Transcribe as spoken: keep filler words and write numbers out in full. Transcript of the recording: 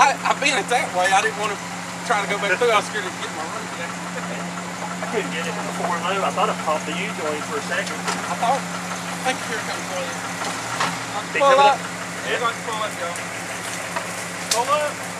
I, I been it that way. I didn't want to try to go back through. I was scared to get my run back. I couldn't get it before we moved. I thought I popped the U-joint for a second. I thought, I think here it comes one. Pull Pull up. up. Yeah. Pull up, y'all. Pull up.